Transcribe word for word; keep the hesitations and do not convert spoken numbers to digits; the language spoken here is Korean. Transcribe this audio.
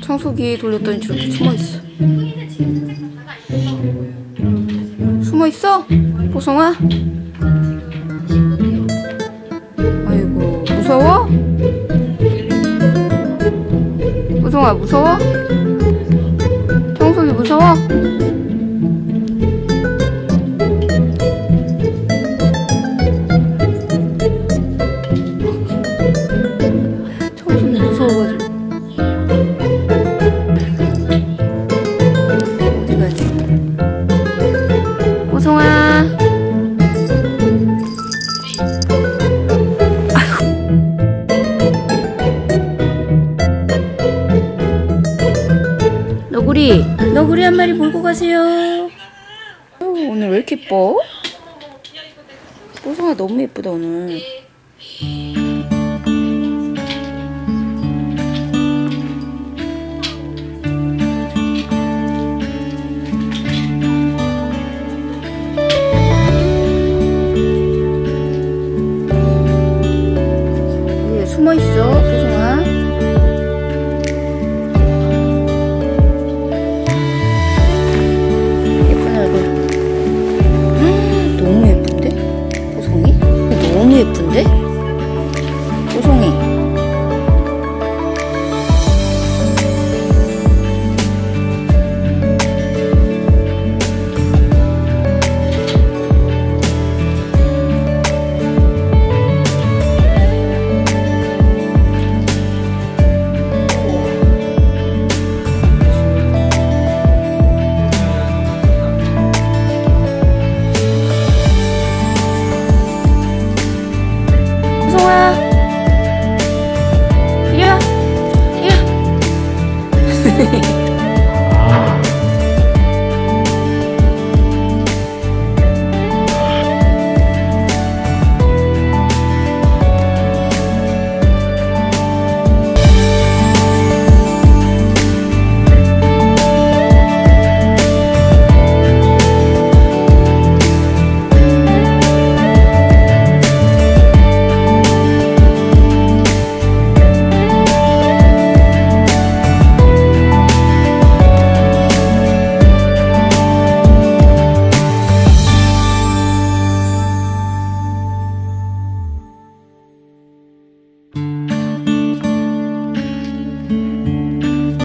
청소기 돌렸더니 저렇게 숨어있어. 숨어있어? 보성아? 아이고 무서워? 보성아 무서워? 청소기 무서워? 청소기 무서워가지고 어디 가지? 보성아 너구리, 너구리 한 마리 몰고 가세요. 어, 오늘 왜 이렇게 예뻐? 보성아 너무 예쁘다 오늘. 여기에 숨어있어 보성아. 너무 예쁜데? 보송이 이리와 이리와